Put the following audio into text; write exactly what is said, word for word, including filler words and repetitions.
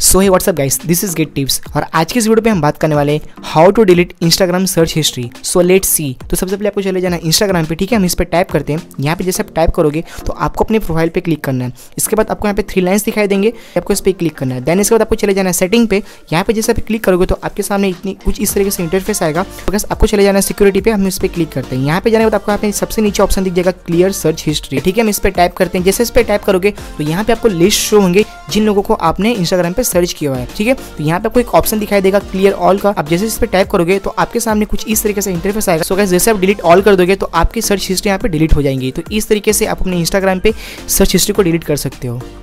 So hey WhatsApp guys, this is get tips और आज की इस वीडियो पे हम बात करने वाले हैं how to delete Instagram search history. So let's see. तो सबसे पहले आपको चले जाना इंस्टाग्राम पे, ठीक है। हम इस पर टाइप करते हैं। यहाँ पे जैसे आप टाइप करोगे तो आपको अपने प्रोफाइल पे क्लिक करना है। इसके बाद आपको यहाँ पे थ्री लाइन्स दिखाई देंगे, आपको इस पर क्लिक करना है। देन इसके बाद आपको चले जाना है सेटिंग पे। यहाँ पे जैसे आप क्लिक करोगे तो आपके सामने इतनी कुछ इस तरीके से इंटरफेस आएगा। तो आपको चले जाना है सिक्योरिटी पे, हम इस पर क्लिक करते हैं। यहाँ पे जाने के बाद आपको यहाँ पे सबसे नीचे ऑप्शन दिख जाएगा क्लियर सर्च हिस्ट्री, ठीक है। हम इस पर टाइप करते हैं। जैसे इस पर टाइप करोगे तो यहाँ पे आपको लिस्ट शो होंगे जिन लोगों को आपने इंस्टाग्राम पे सर्च किया हुआ है, ठीक है। तो यहाँ पे आपको एक ऑप्शन दिखाई देगा क्लियर ऑल का। आप जैसे इस पे टाइप करोगे तो आपके सामने कुछ इस तरीके से इंटरफेस आएगा। सो गाइस, जैसे आप डिलीट ऑल कर दोगे तो आपकी सर्च हिस्ट्री यहाँ पे डिलीट हो जाएंगी। तो इस तरीके से आप अपने इंस्टाग्राम पे सर्च हिस्ट्री को डिलीट कर सकते हो।